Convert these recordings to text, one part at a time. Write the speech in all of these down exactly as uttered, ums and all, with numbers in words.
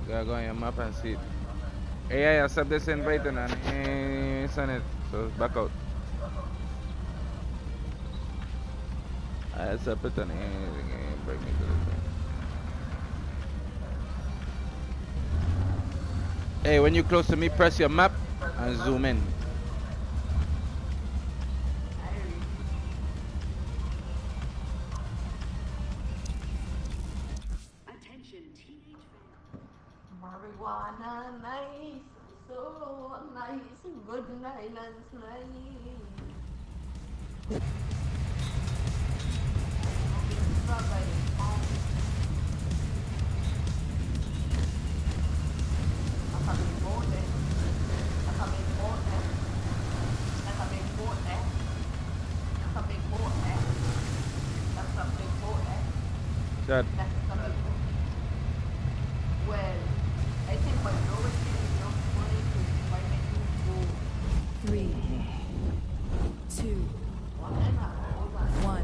gotta go on your map and see it. Hey, I accept this invite and I send it. So it's back out. I accept it and I bring me to the thing. Hey, when you close to me, press your map and zoom in. Marijuana nice, so nice, good night, nice. That. Well, I think majority of money to buy go Three, two, one.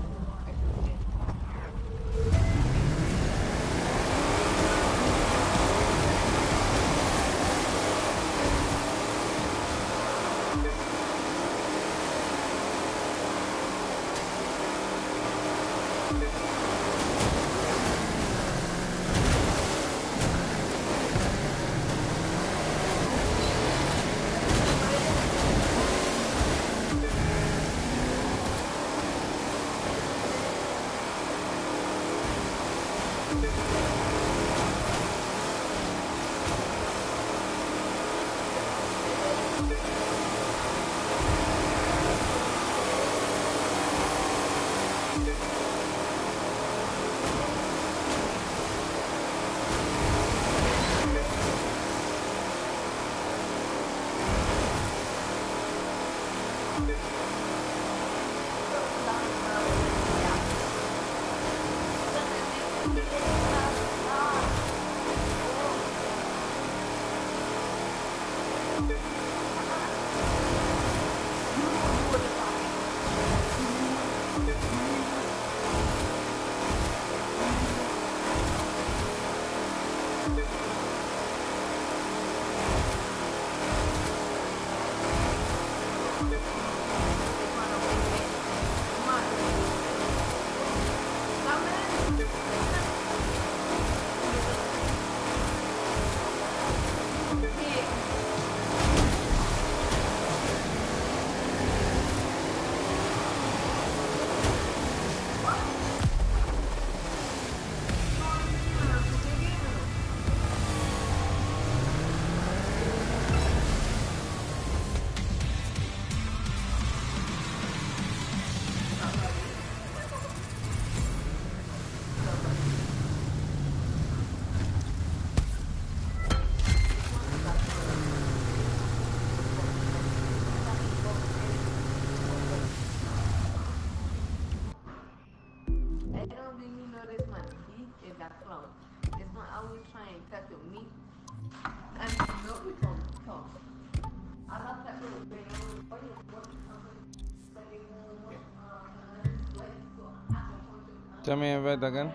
Tell me invite again.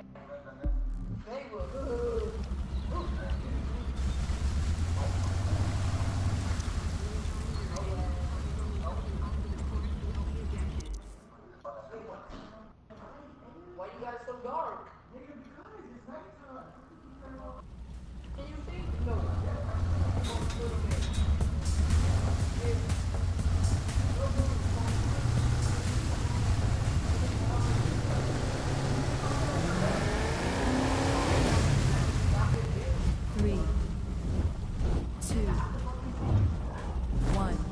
Why you guys so dark? Nigga, because it's nighttime. Can you see? No. Three, two, one.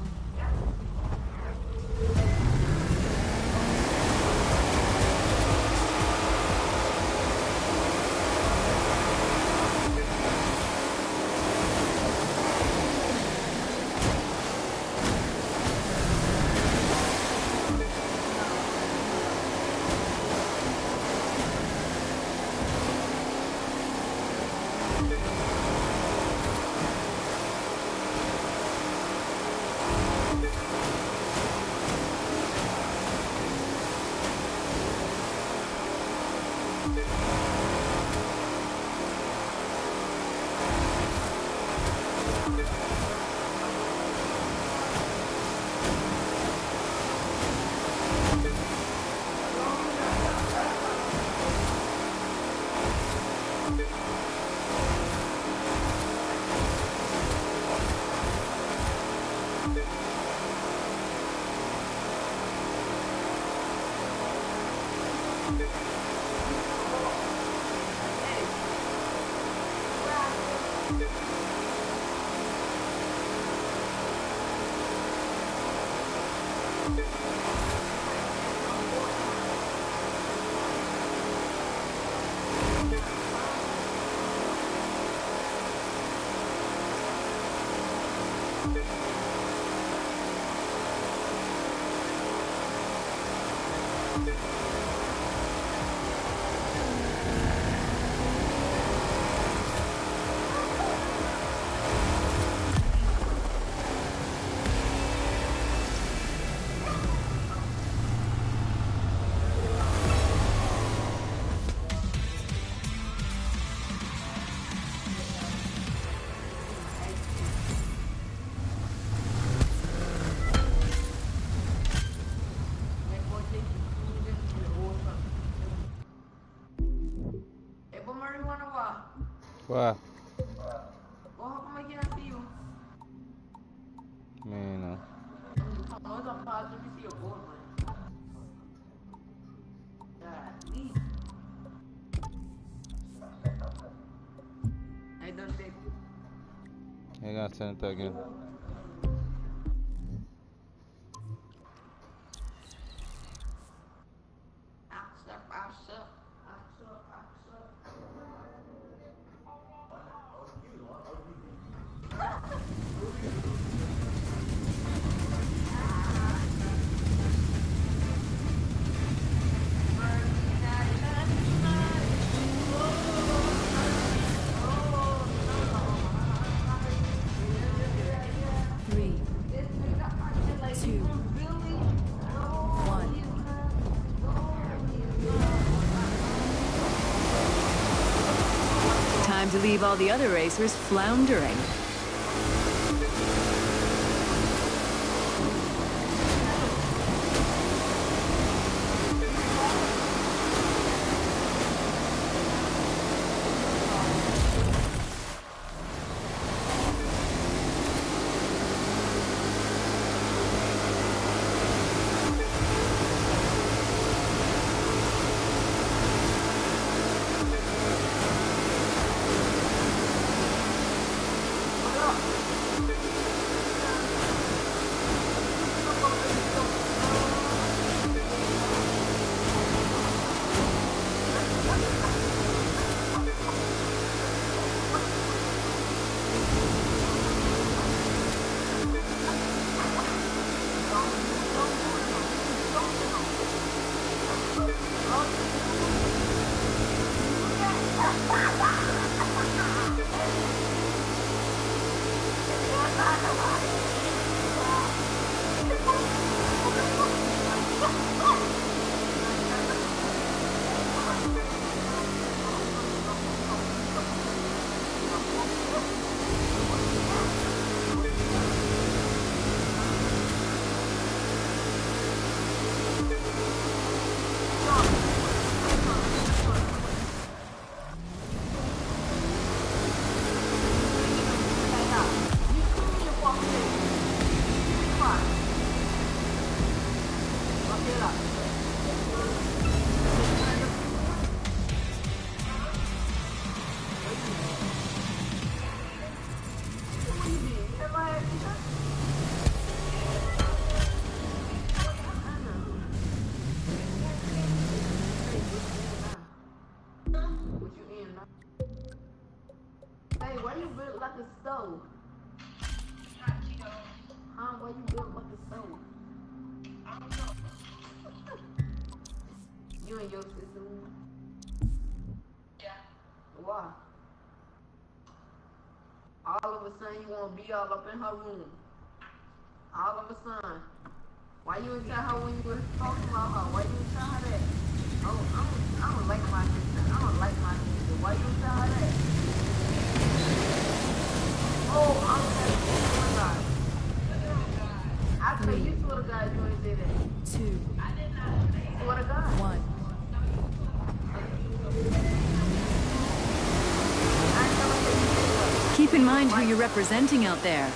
Why? Well, how come I can't see you? Man, no. Oh, it's on pause. Let me see your board, man. Yeah, me. I done take. I gotta send it again. Accept, accept, accept, accept. Three, two, one. Time to leave all the other racers floundering. Hey, why you built like a stove? Huh? Why you built like a stove? You and your sister? Yeah. Why? All of a sudden you want to be all up in her room. All of a sudden. Why you didn't tell her when you were talking about her? Why you didn't tell her that? Oh, I don't, I don't like my sister. I don't like my sister. Why you didn't tell her that? Oh, I'm sorry. I tell you, swear to God, you ain't say that. Two, I did not say. Swear to God. one. I ain't never said you said that. Keep in mind who you're representing out there.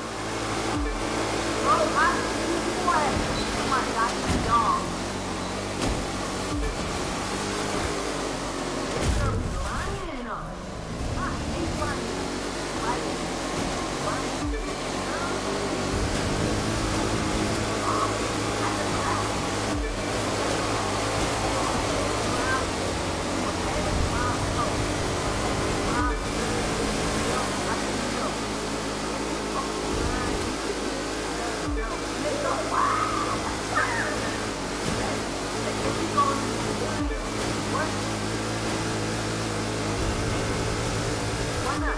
Bro, I what? Oh my God, you dog. not?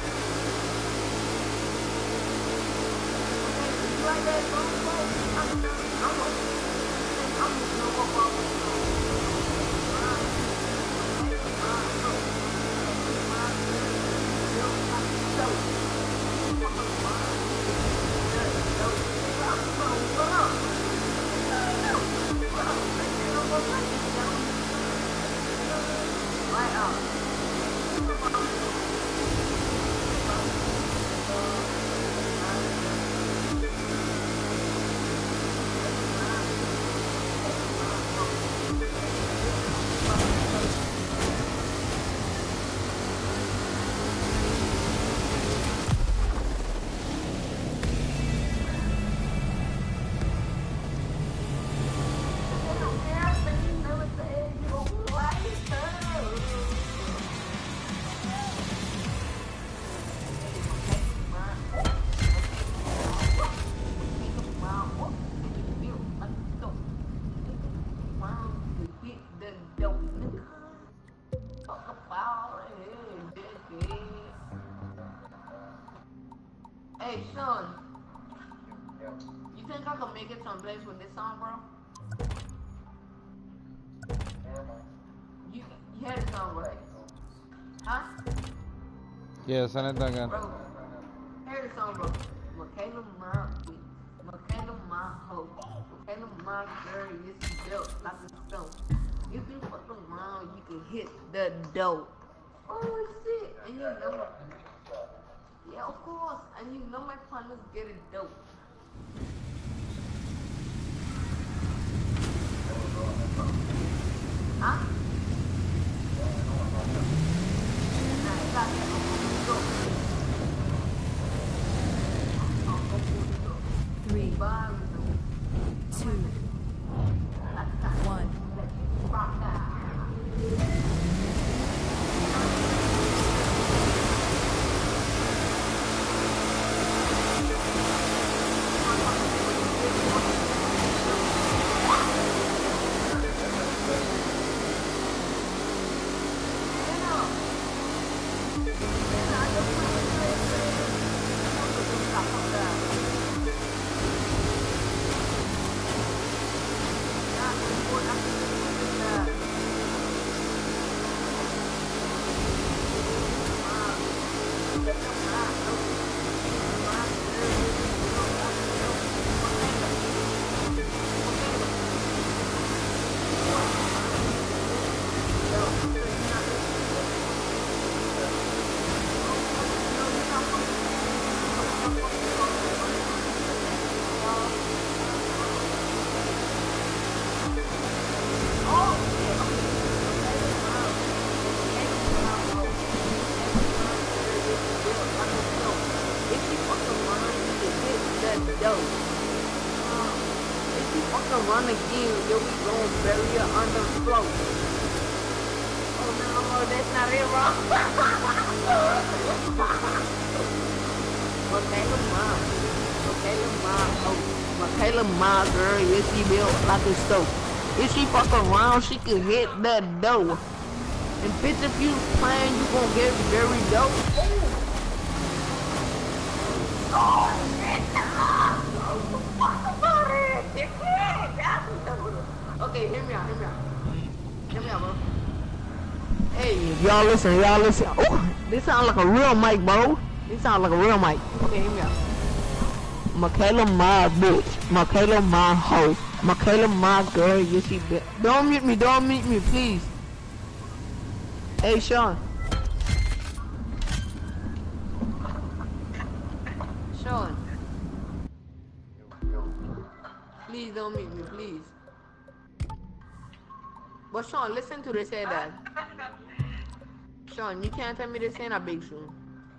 Okay, you like that phone call? I'm I'm I'm just no more phone call. Hey, Sean, you think I can make it someplace with this song, bro? You, you heard the song, right? Huh? Yeah, send it again. Bro, hear the song, bro. Michaela, my, Michaela, my hoe. Michaela, my girl, yes, you built like a stone. If you fuck around, you can hit the dough. Oh, shit. And you know, yeah, of course. And you know my partners get it dope. Huh? Nah, I got that. Three, two, one. Run again, yo, we gon' bury her under the floor. Oh no, that's not it, bro. Michaela Ma, Michaela Ma, oh, Michaela Ma, girl, yeah, she built like a stove. If she fuck around, she can hit that dough. And bitch, if you playing, you gon' get very dope. Oh, okay, hear me out, hear me out. Hear me out, bro. Hey, y'all listen, y'all listen. Oh, this sound like a real mic, bro. This sound like a real mic. Okay, hear me out. Michaela, my bitch. Michaela, my hoe. Michaela, my girl. Yes, she bitch. Don't mute me, don't mute me, please. Hey, Sean. Sean. Please don't mute me, please. But Sean, listen to this, say that. Sean, you can't tell me this ain't a big soon.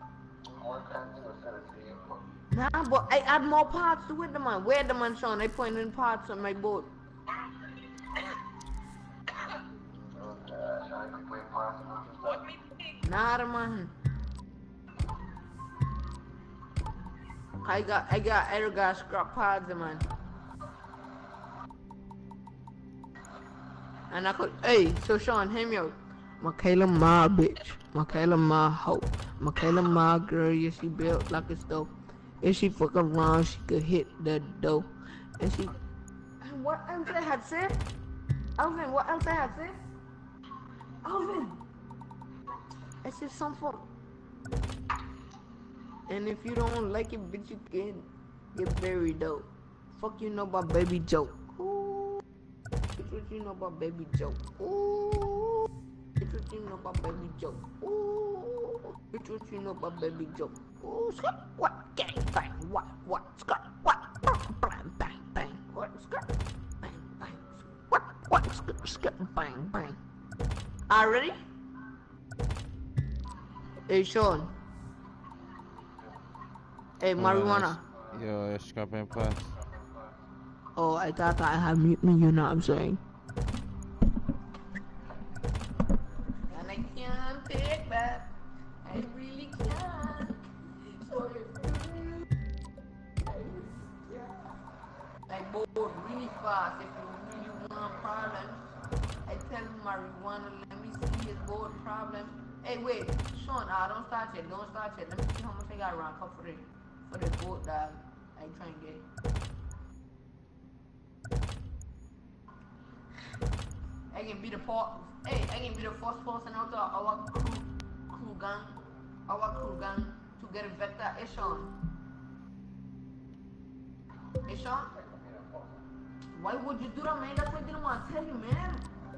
Nah, but I add more parts to it, the man. Where the man, Sean? I put in parts on my boat. Nah, the man. I got, I got, I got scrap parts, the man. And I could, hey, so Sean, hear me out. Michaela my bitch. Michaela my hoe. Michaela my girl, yeah, she built like a stove. If she fuck around, she could hit the dough. And she... And what else I had said? Alvin, what else I had said? Alvin! It's just some fun. And if you don't like it, bitch, you can get buried though. Fuck you know about Baby Joe. Ooh. Bitch, what you know about Baby Joe? Ooh. Bitch, what you know about Baby Joe? Ooh. Bitch, what you know about Baby Joe? Ooh. Skirt, what? Gang bang, what? What? Skirt, what? Bang, bang, bang. What? Skirt, bang, bang. What? What? Skirt, skirt, bang, bang. Are ready? Hey, Sean. Hey, marijuana. Yo, escape en paz. Oh, I thought I had mute me, you know what I'm saying? And I can't take that. I really can't. So if you like board really fast if you really want problems. I tell him marijuana, let me see his board problem. Hey, wait, Sean, uh, don't start yet, don't start yet. Let me see how much I got rank up for the, for the boat that I try and get. I can be the part. Hey, I can be the first person out of our crew, crew gang, our crew gang to get a vector. Hey, Sean. Hey, Sean. Why would you do that, man? That's what I didn't want to tell you, man.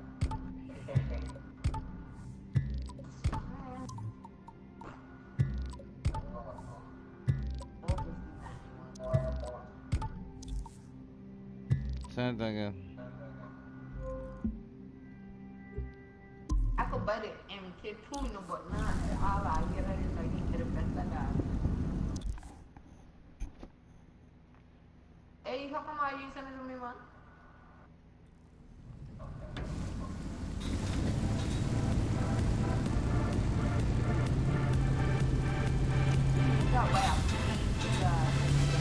Say it again. I could buy the M K two, you know, but nah, all I get is I need to get a vector. Hey, how come I didn't send it to me, man? Yeah, well, yeah.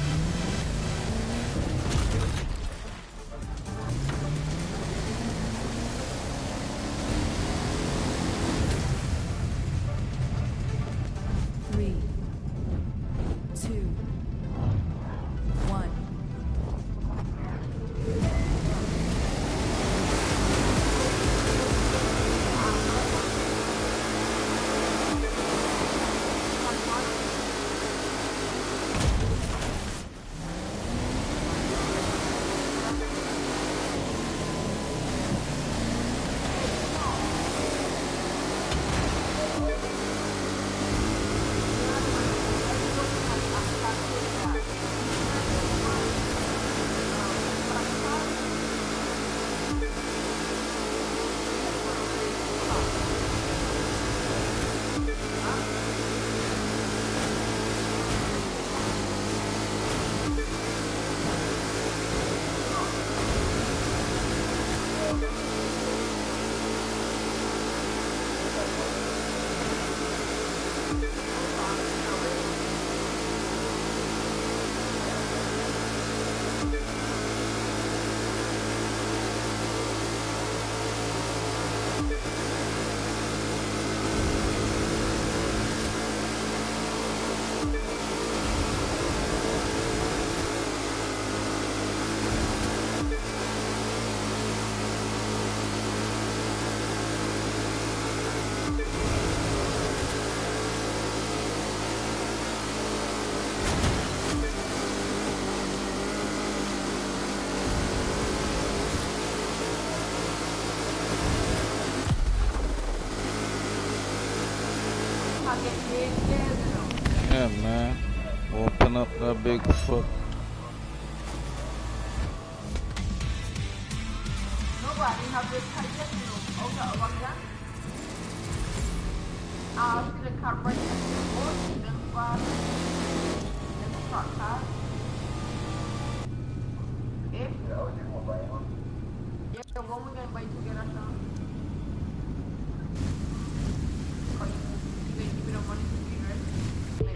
Three, two, one. Yeah, man. Open up that big foot. Nobody have this car yet, you know. Oh, the one gun. I'll see the car right there. Oh, the car. The truck car. Eh? Yeah, when we gonna buy together, Sean? Are you, you gonna give me the money to be ready?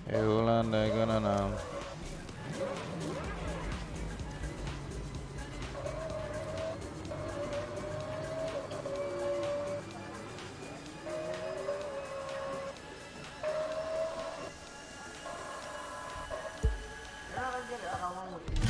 Yolanda gonna know. Girl, I get it. I don't want with this.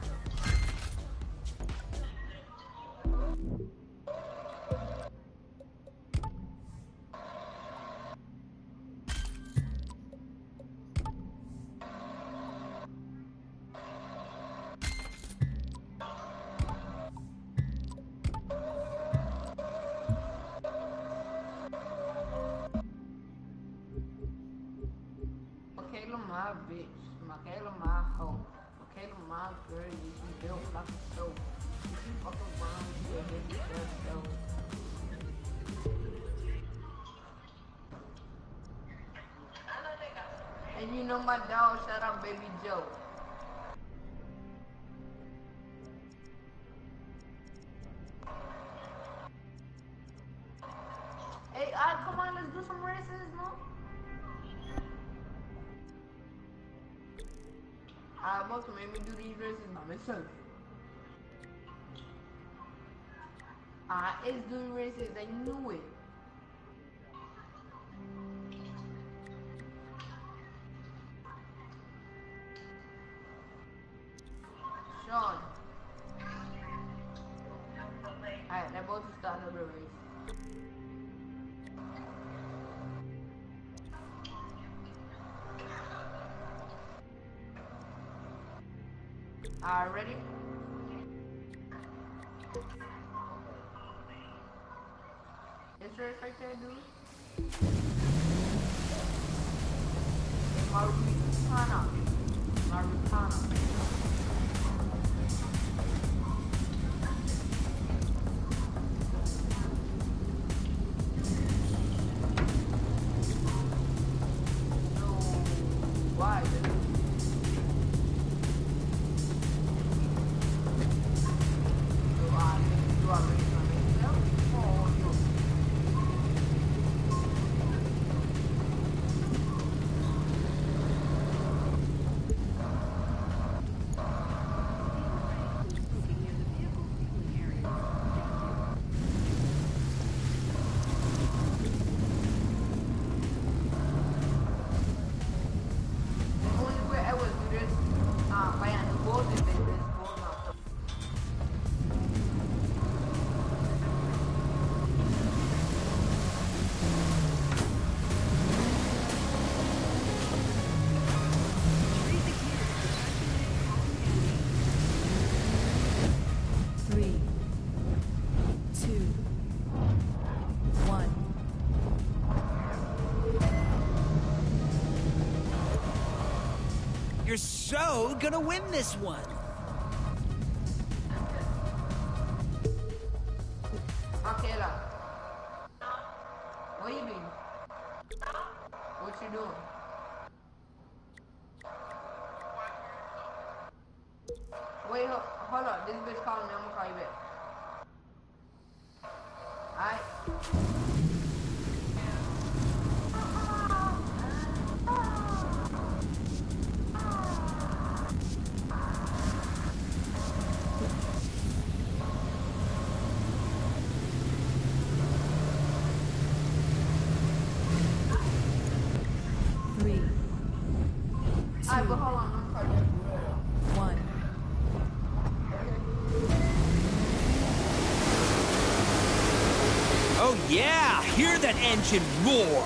Michaela, my bitch. Michaela, my hoe. Michaela, my girl. You she built like a stove. If you fuck around, you a hit the stove. And you know my dog, shout out Baby Joe. Hey, uh, come on, let's do some races, no? I'm about to make me do these races by myself. Alright, let's do the races, I knew it. Sean. Alright, they're about to start the race. Alright, ready? This race right there, dude. Marutana. Marutana. Why? Do I do I raise my myself or you? The only way I would do this, uh, by the board is this board now. Three, two, one. You're so gonna win this one. Akela. Where you been? What you doing? Wait, ho hold up. This bitch calling me. I'm gonna call you back. Alright. Three, Alright, but hold on. I'm gonna call you back. one. Oh yeah, hear that engine roar.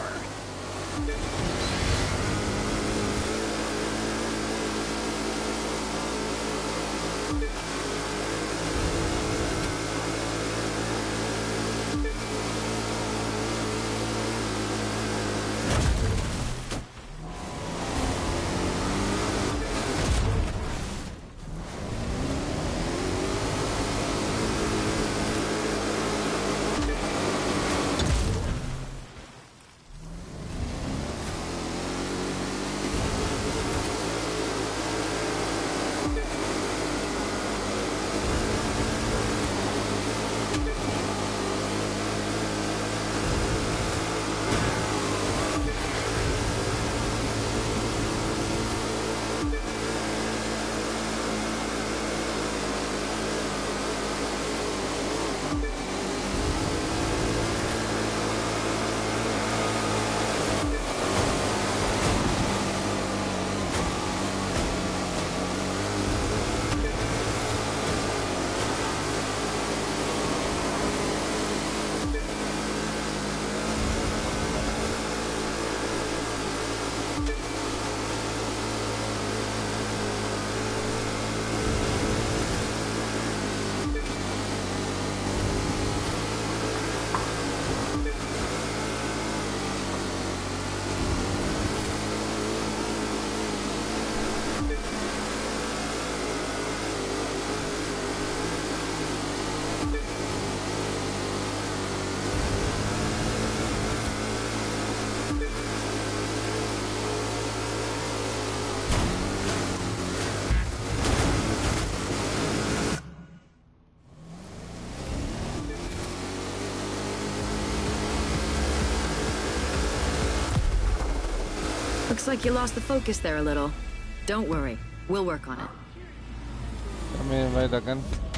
Looks like you lost the focus there a little. Don't worry. We'll work on it. Kami invite akan.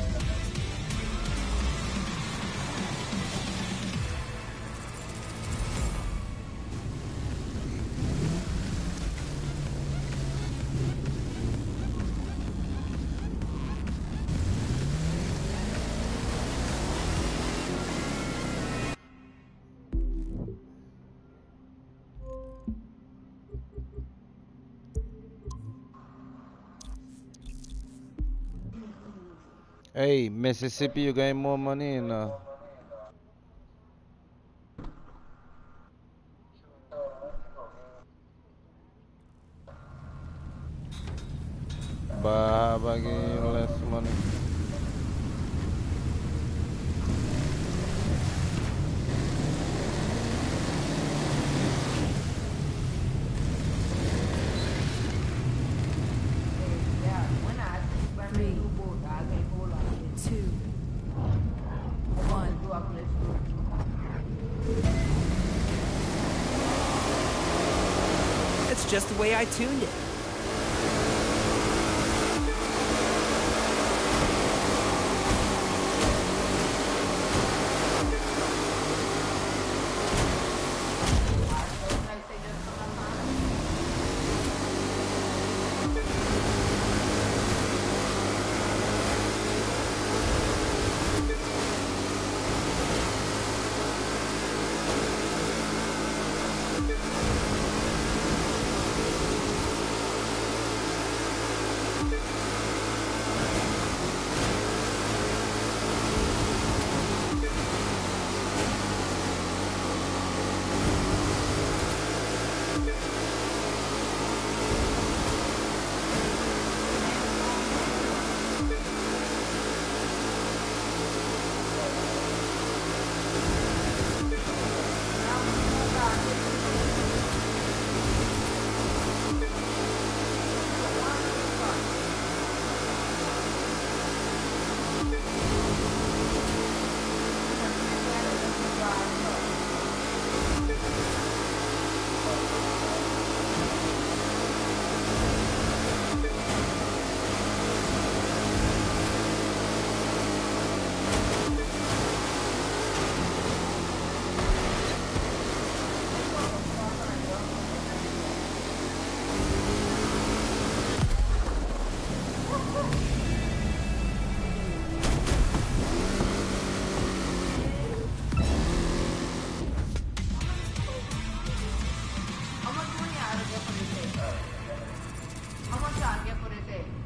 Hey, Mississippi, you got more money in uh bah bagi less money. Yeah, when I see my Three. new boat, I can't hold on. Two. One. Do I play school? That's just the way I tuned it. Like they just come on time. How much money I get for this day? How much I get for this day?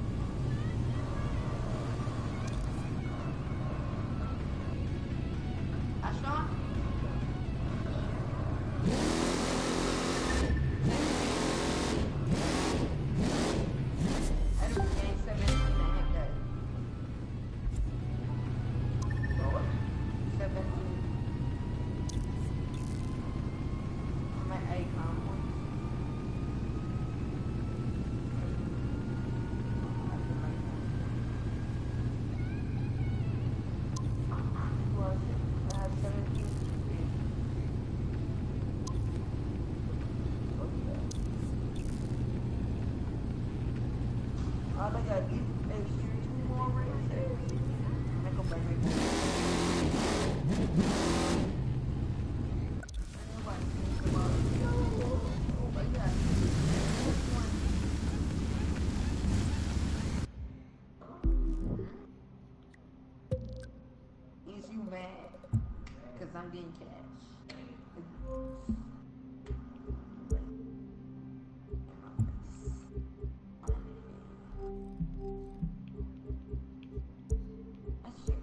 Ashton? I don't pay seventeen and a half that. seventeen. I'm at eight pounds. I think I get extra two more rings. Make them back, make them back. Nobody think about it. Oh, but yeah. This one. Is you mad? Because I'm getting cash. That shit.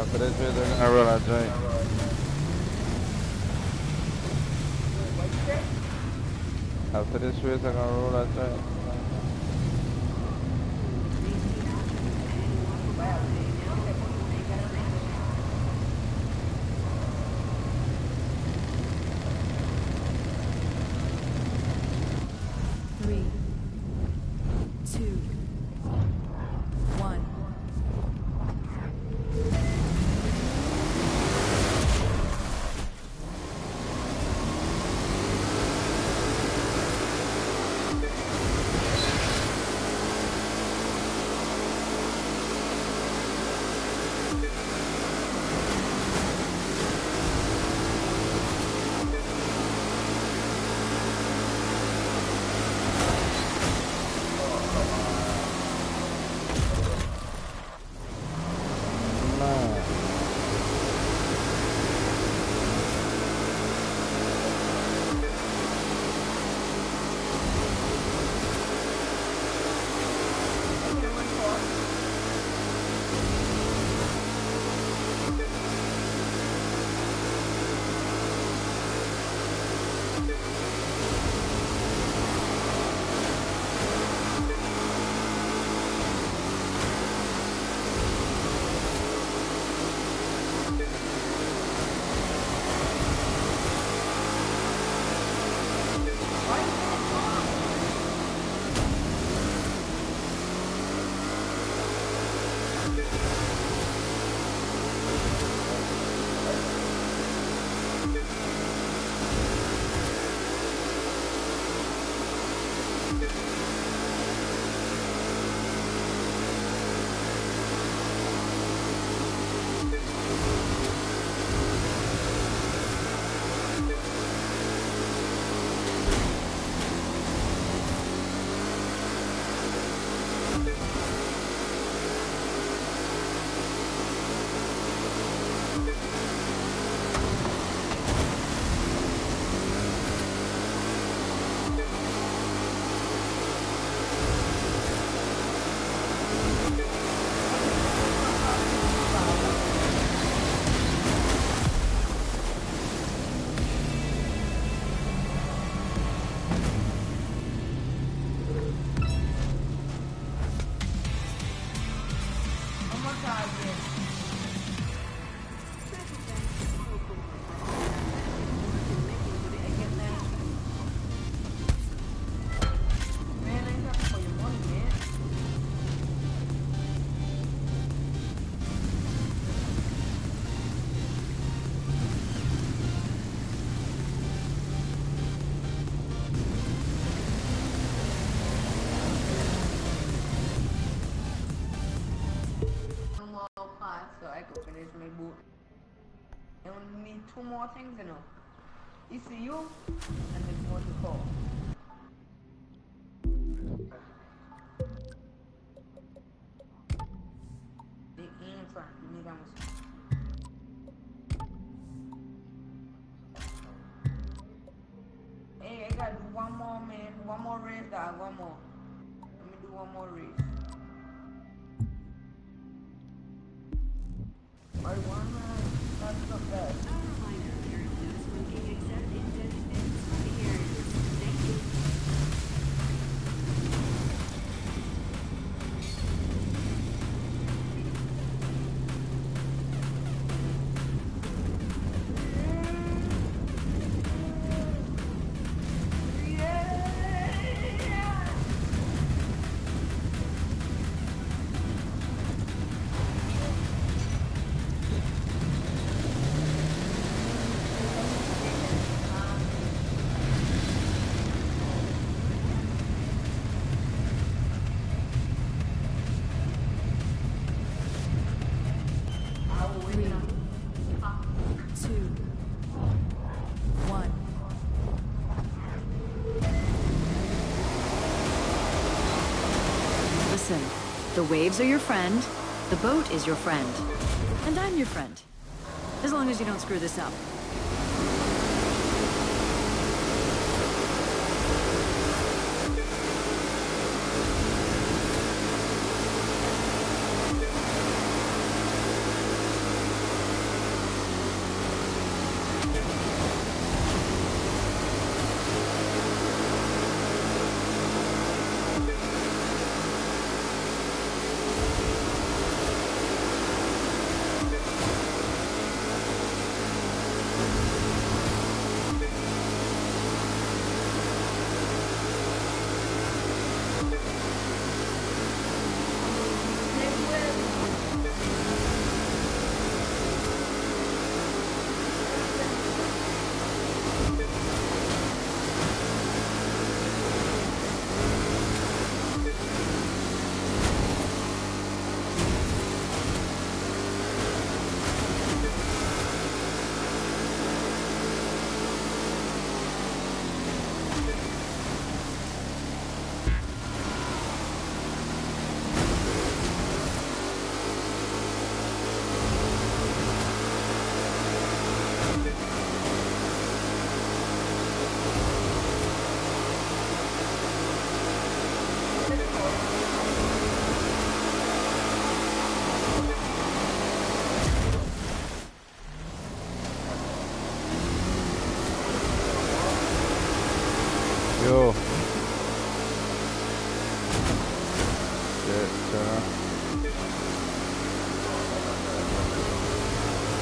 After this video, they're gonna roll that joint. After this video, they're gonna roll that joint. Three, two, one. So I can finish my boot. I only need two more things, you know. E C U and then what to call. The answer, you need to Hey, I gotta do one more, man. One more race, dog. One more. Let me do one more race. I wanna start some bad. Listen, the waves are your friend, the boat is your friend, and I'm your friend. As long as you don't screw this up.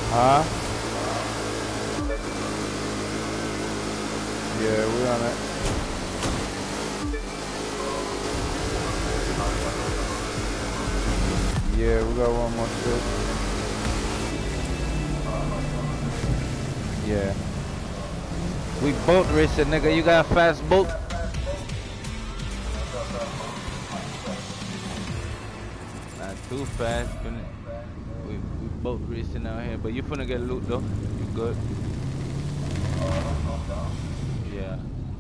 Huh? Yeah, we on it. Yeah, we got one more shit. Yeah. We boat racing, nigga. You got a fast boat? Not too fast, but we we boat racing out here. But you finna get loot though. You good? Yeah.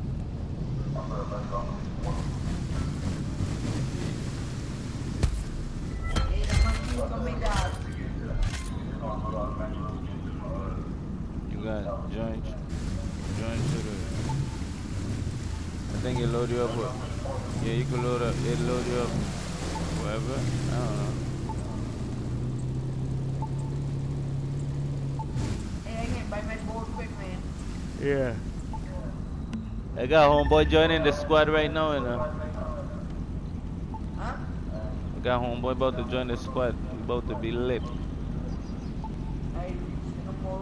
Hey, the monkey from me, dog. You got join join to the. I think it load you up with. Yeah, you can load up. It load you up wherever. I don't know. Hey, I can't buy my boat quick, man. Yeah. I got homeboy joining the squad right now, you know. Huh? I got homeboy about to join the squad. We about to be lit. I reached the more.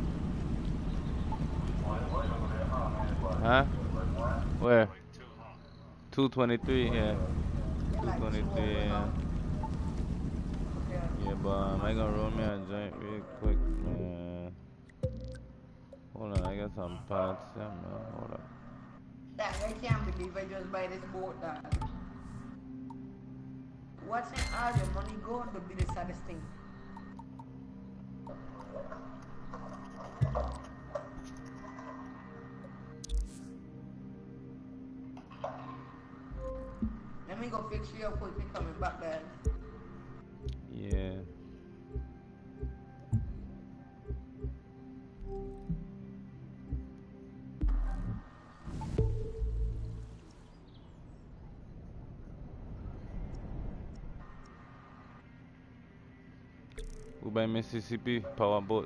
Huh? Where? two twenty-three, yeah. Like two two twenty-three, over yeah. now. Okay. Yeah, but um, I gonna roll me a joint real quick, man. Hold on, I got some parts here, man. Hold up. Dad, I can't believe I just buy this boat, dad. Watching all your money go would be the saddest thing. Let me go fix you up quick and coming back, dad. Yeah. We by Mississippi power boat.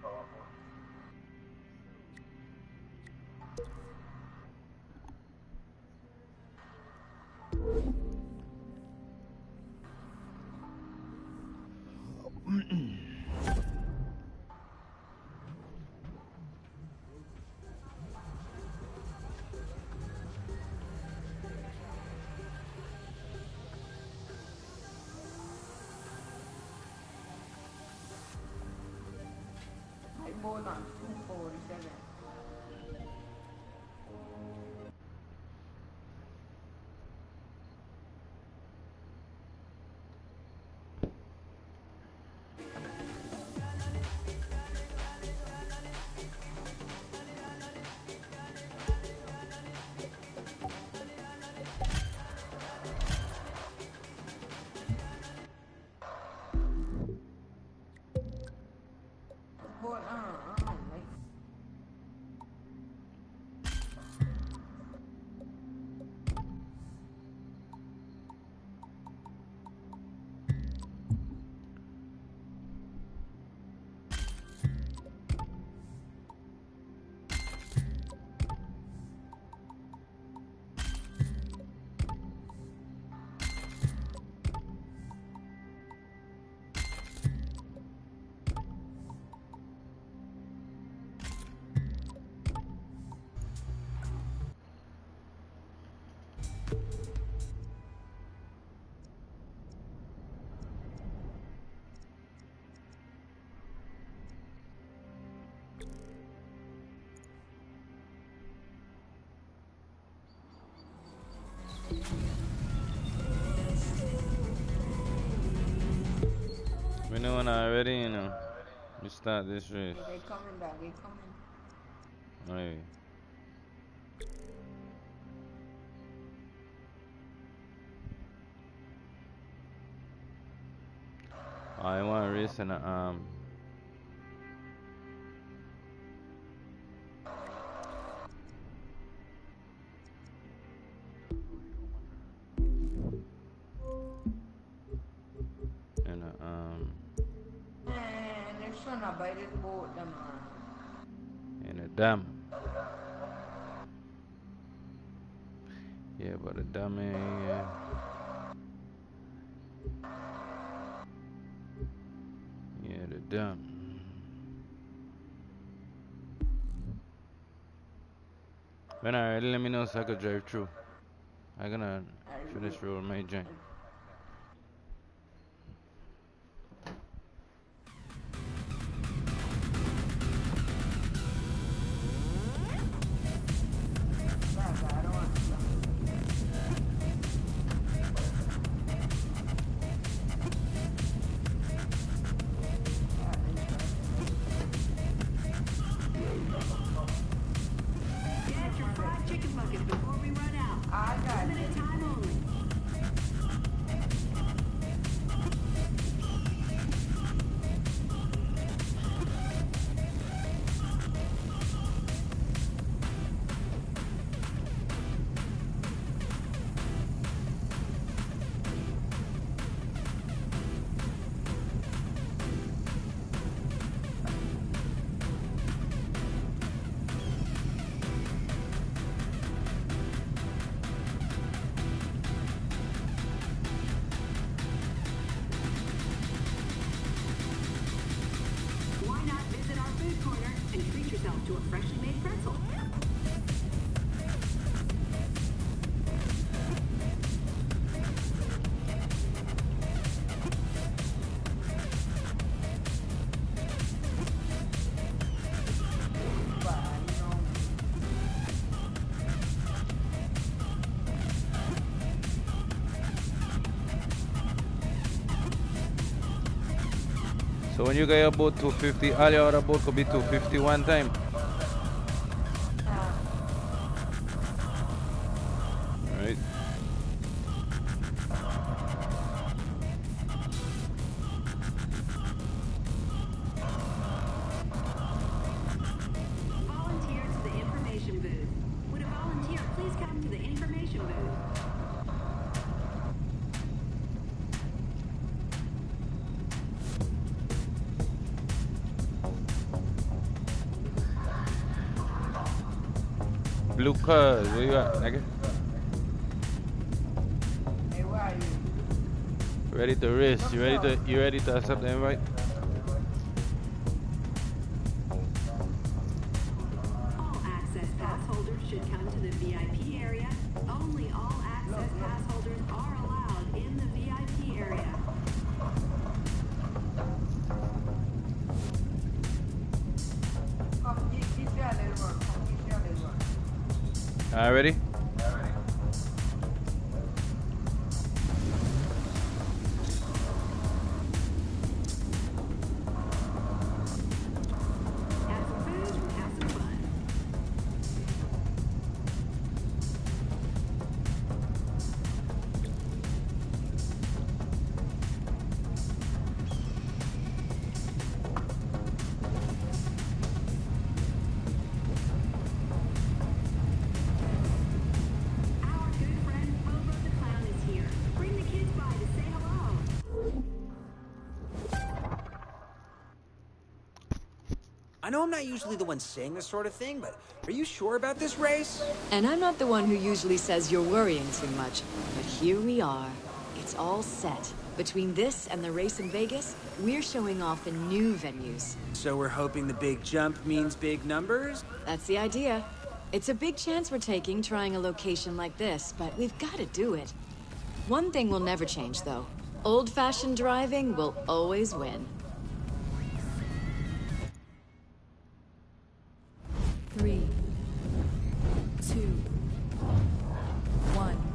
My boat on two forty-seven. Boat, uh, uh, like. We know when I'm ready, you know. We start this race. Yeah, they coming, dad, they coming. Hey. I want to race in a um. In a um. Man, they're trying to buy this boat, them, man. In a dam. Yeah, but a dam ain't yeah. Yeah, the dam. When I already let me know so I could drive through. I'm gonna finish roll my joint. Get your fried chicken bucket before we run out. I got Limited time only. Why not visit our food corner and treat yourself to a freshly made pretzel? So when you get your boat two fifty, all your other boat could be two fifty one time. Right? Volunteer to the information booth. Would a volunteer please come to the information booth? Blue cars, where you at, nigga? Hey, where are you? Ready to race? You ready to you ready to accept the invite? All access pass holders should come to the V I P area. Only all access pass holders are allowed in the V I P area. Come, get, get your little one. Come, get your little one. Alright, ready? Have some food and have some fun. Our good friend Bobo the Clown is here. Bring the kids by to say hello. I know I'm not usually the one saying this sort of thing, but are you sure about this race? And I'm not the one who usually says you're worrying too much. But here we are. It's all set. Between this and the race in Vegas, we're showing off in new venues. So we're hoping the big jump means big numbers? That's the idea. It's a big chance we're taking trying a location like this, but we've got to do it. One thing will never change, though. Old-fashioned driving will always win. Three, two, one.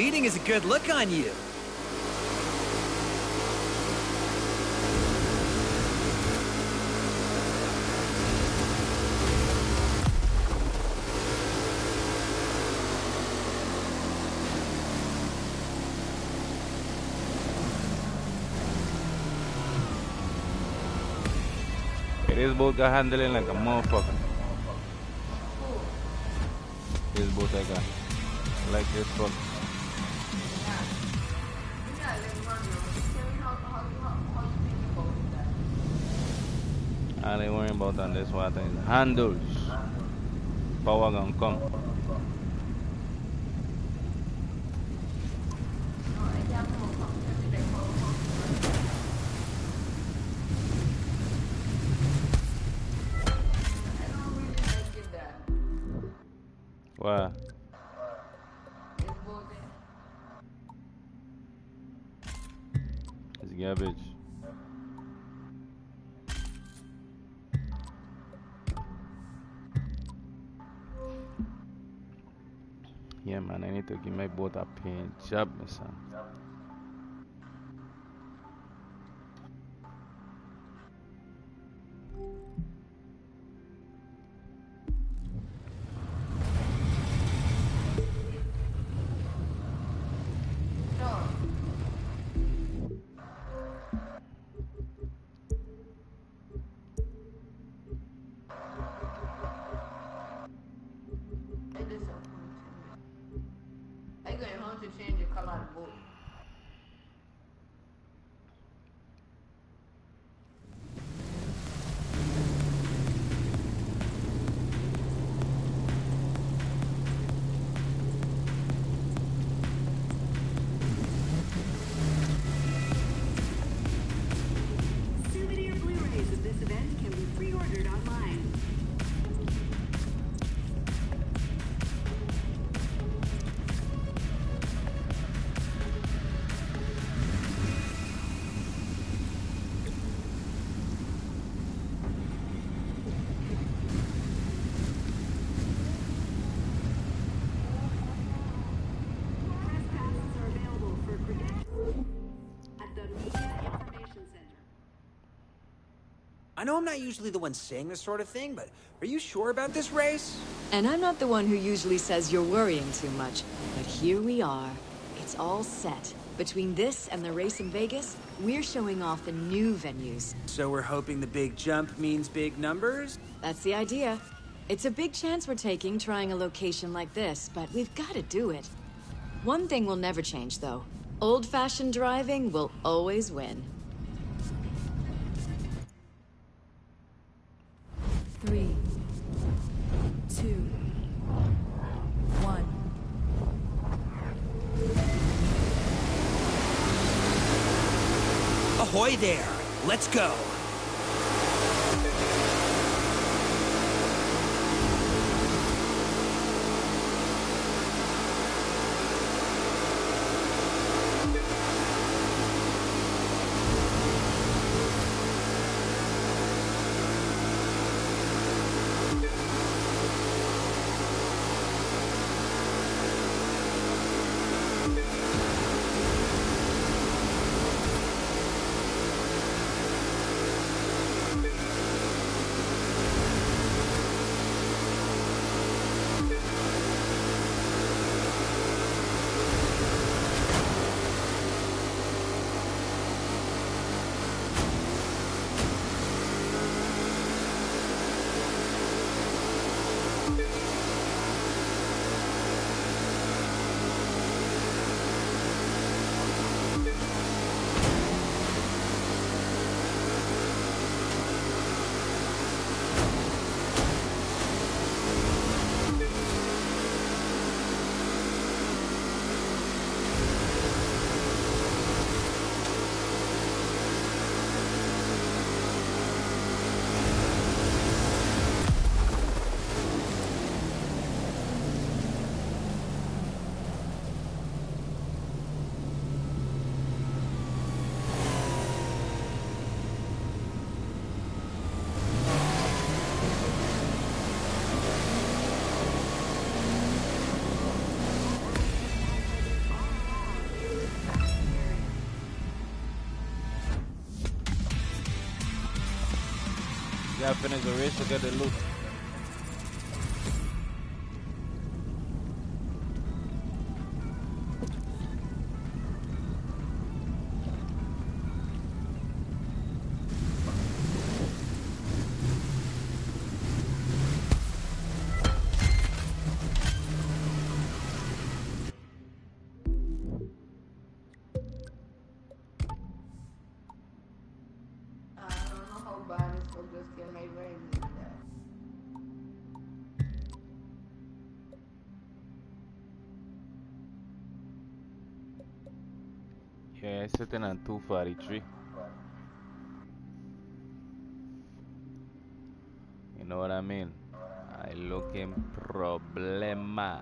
leading is a good look on you. This boat got handling like a motherfucker. This boat I got. Like this fuck. All they worry about on this water is handles. Power gonna come. Wow. It's garbage. Yeah, man, I need to give my boat a paint job, my son. Souvenir Blu-rays of this event can be pre-ordered online. Press passes are available for credentials at the Media Information Center. I know I'm not usually the one saying this sort of thing, but are you sure about this race? And I'm not the one who usually says you're worrying too much, but here we are. It's all set. Between this and the race in Vegas, we're showing off the new venues. So we're hoping the big jump means big numbers? That's the idea. It's a big chance we're taking trying a location like this, but we've got to do it. One thing will never change, though. Old-fashioned driving will always win. Three, two, one. Ahoy there! Let's go! gotta finish the race to get the loot. I don't know how bad it's for just get my brain like that. Yeah, it's sitting on two forty-three. You know what I mean? I looking problema.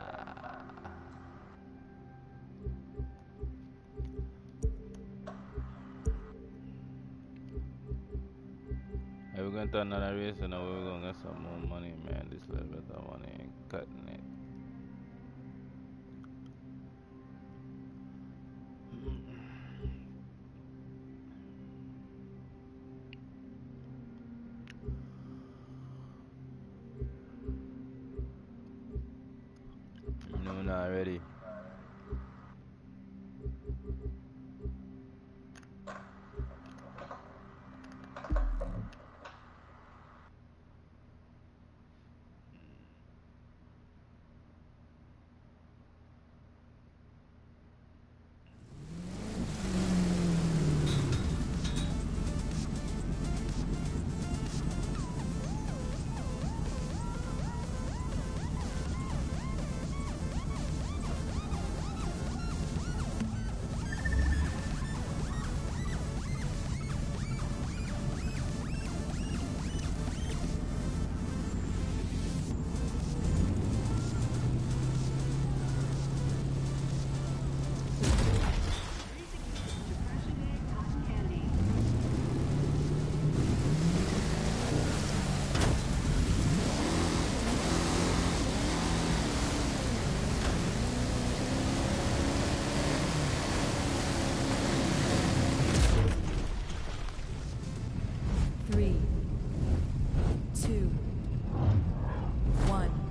Hey, we're going to another race and now we're going to get some more money, man. This little bit of money ain't cutting it. No, not ready. Three, two, one.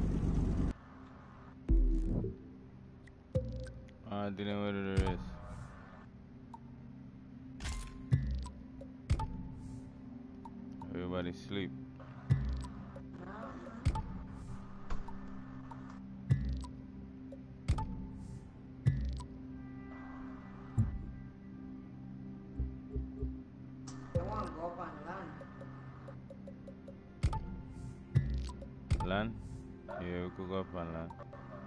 I didn't know what it is. probably sleep. They want to go up on land. Land? Yeah, we could go up on land.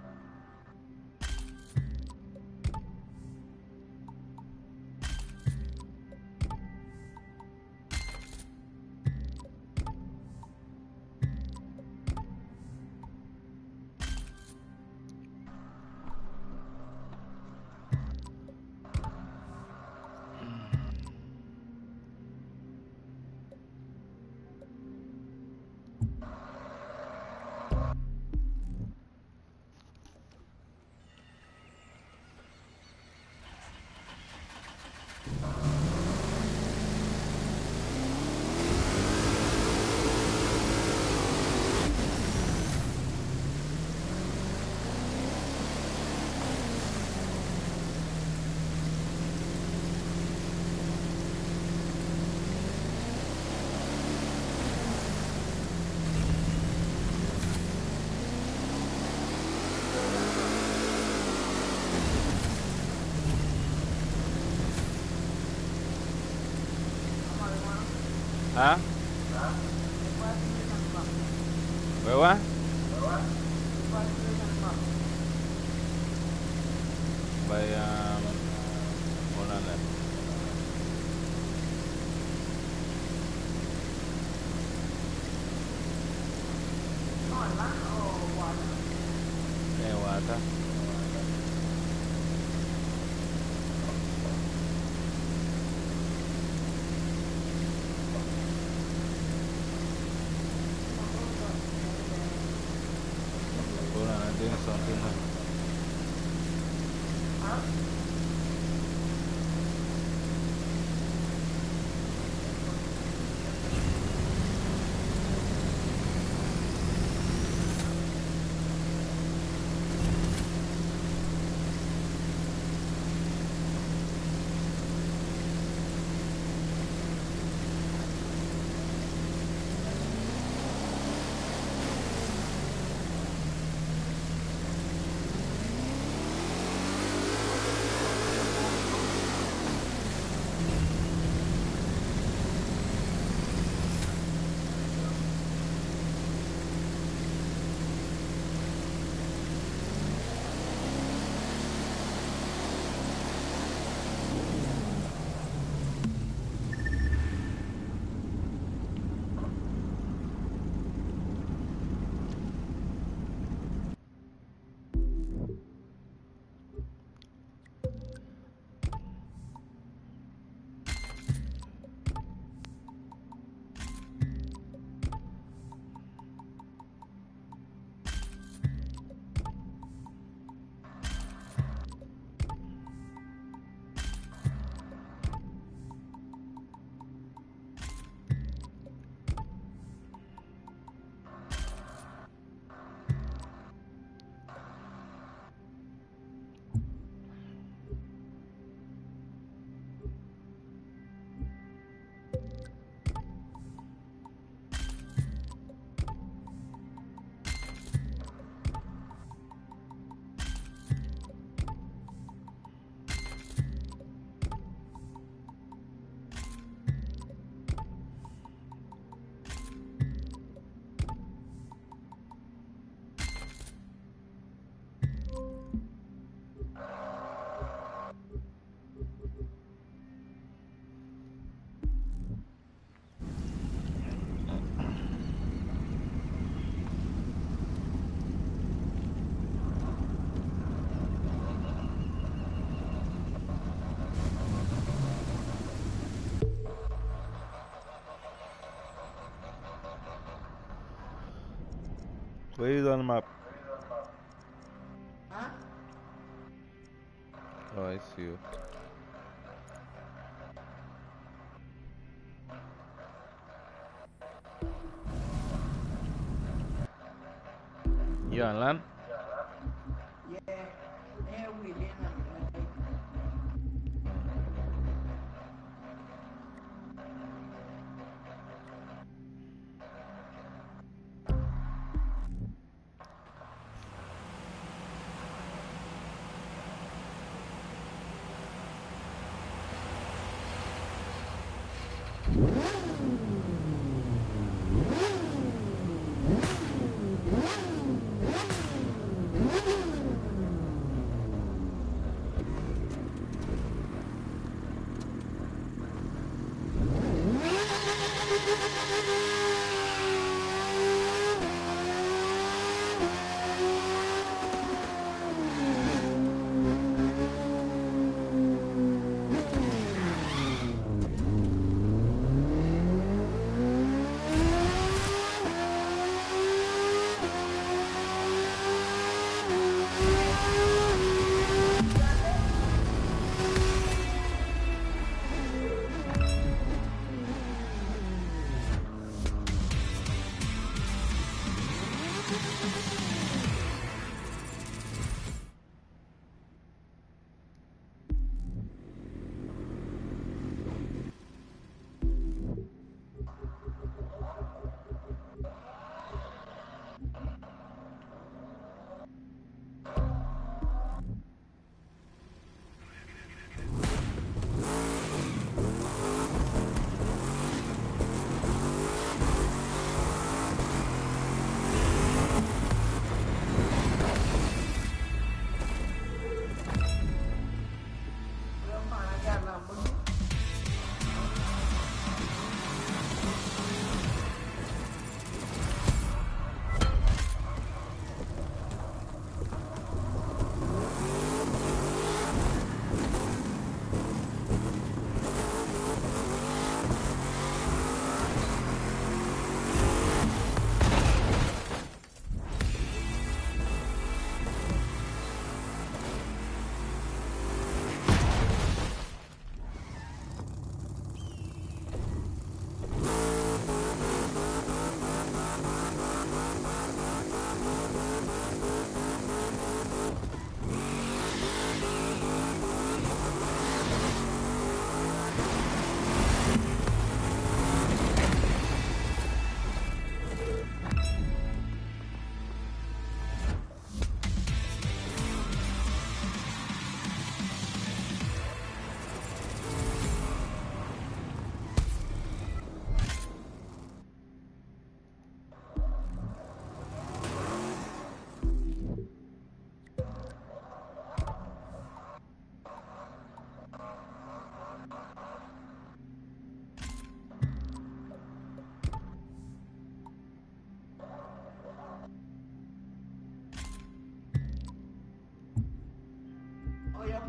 Huh? Wait, what? By, um, hold on there. Yeah, water. Hold on, I'm doing something now. Where is on the map? Huh? Oh, I see you. You on land? Yeah. Yeah, we didn't.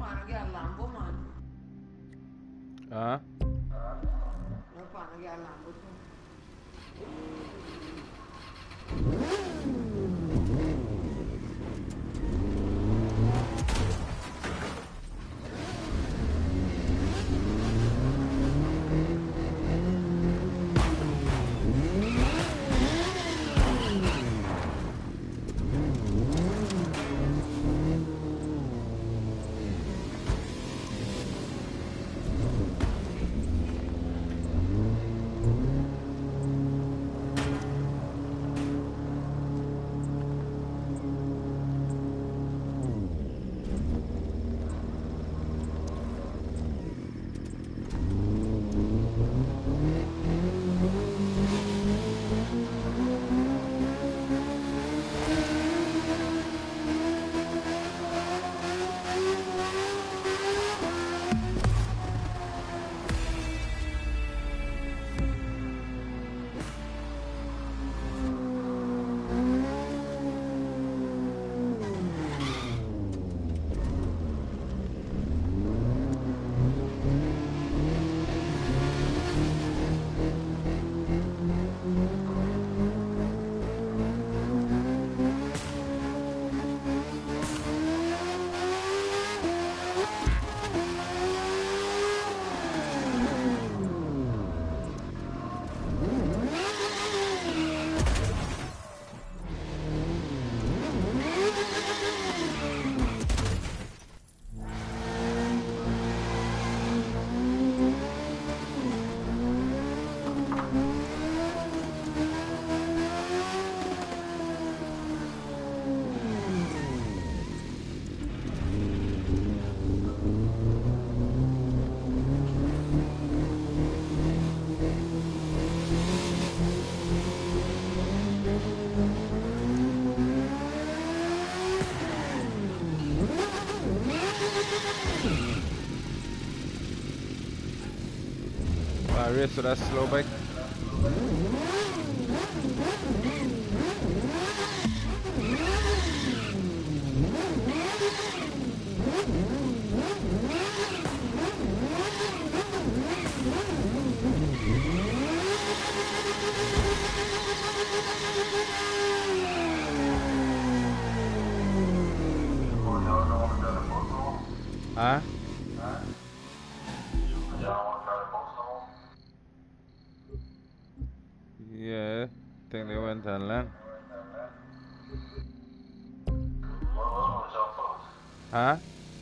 partner got Lambo, man. Huh? Your partner got Lambo too. I race with that slow bike. Huh? Yeah, I think they went on land. Huh?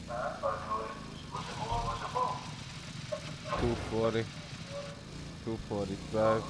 two forty. two forty-five.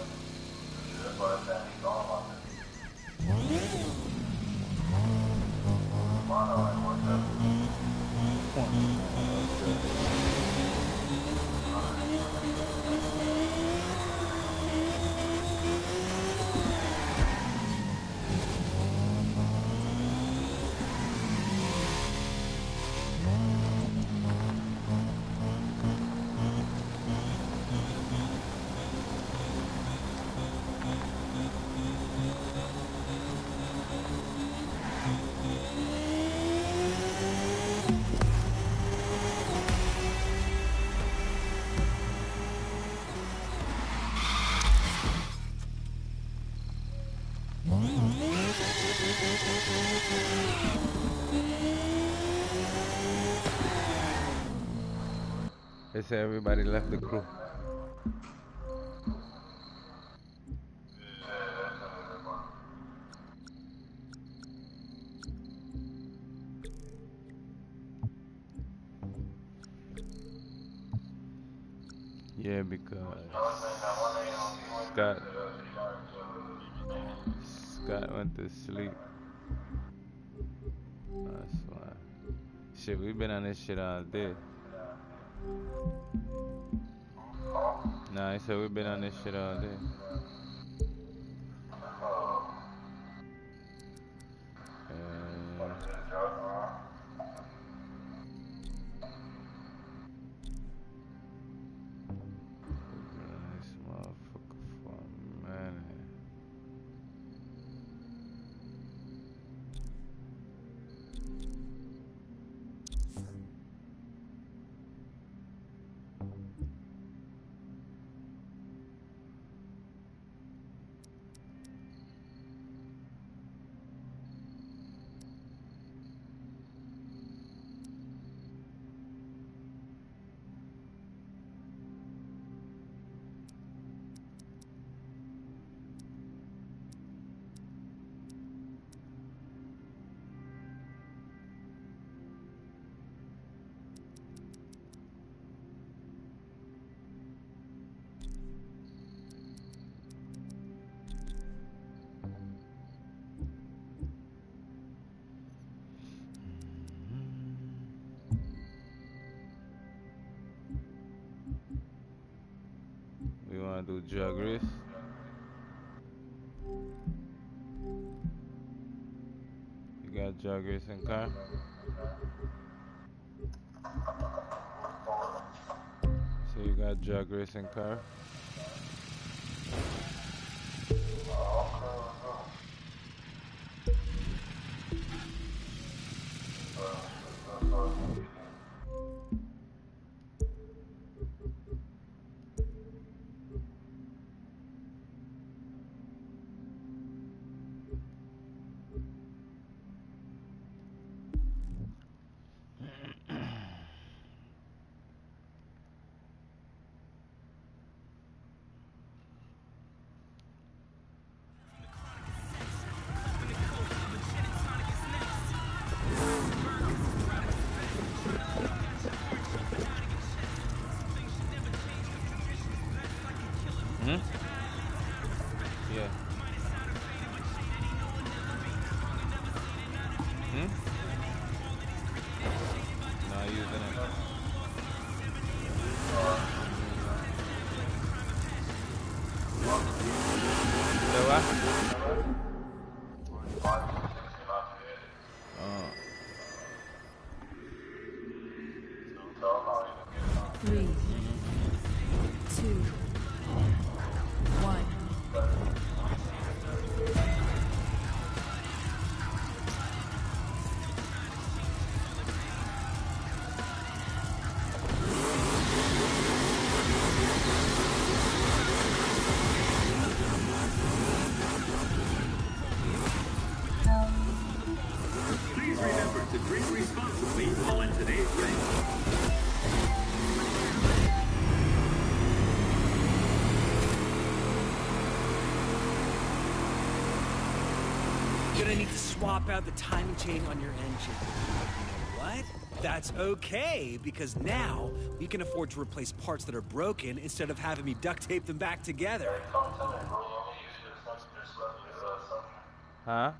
They say everybody left the crew. Yeah, because Scott Scott went to sleep. That's why. Shit, we've been on this shit all day. Nah, I said we've been on this shit all day. Uh, this motherfucker for a minute. do drug race. You got drug racing car. So you got drug racing car. Hmm? Yeah. Hmm? Not using it. So what? Oh. Three, two, one. Please remember to drink responsibly while in today's race. You're gonna need to swap out the timing chain on your engine. But you know what? That's okay, because now we can afford to replace parts that are broken instead of having me duct tape them back together. Huh?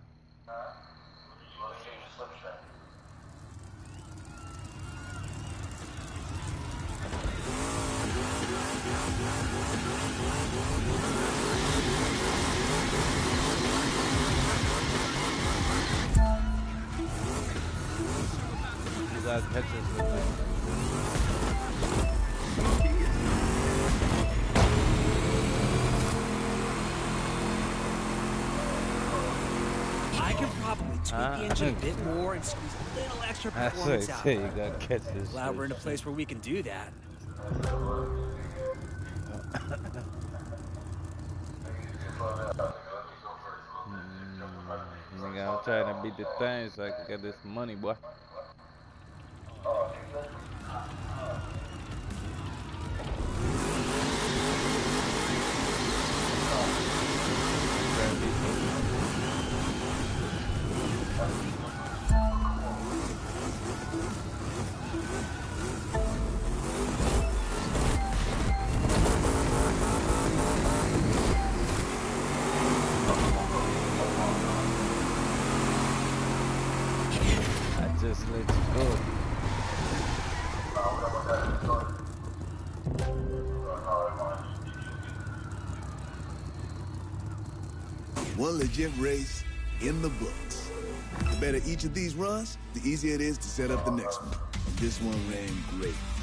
You guys catch this with me. I can probably tweak Ah. the engine a bit more and squeeze a little extra That's what I performance out say. of You it. gotta catch this. Glad we're in a shit. place where we can do that. Nigga, I'm trying to beat the thing so I can get this money, boy. I just let you go. One legit race in the books. The better each of these runs, the easier it is to set up the next one. This one ran great.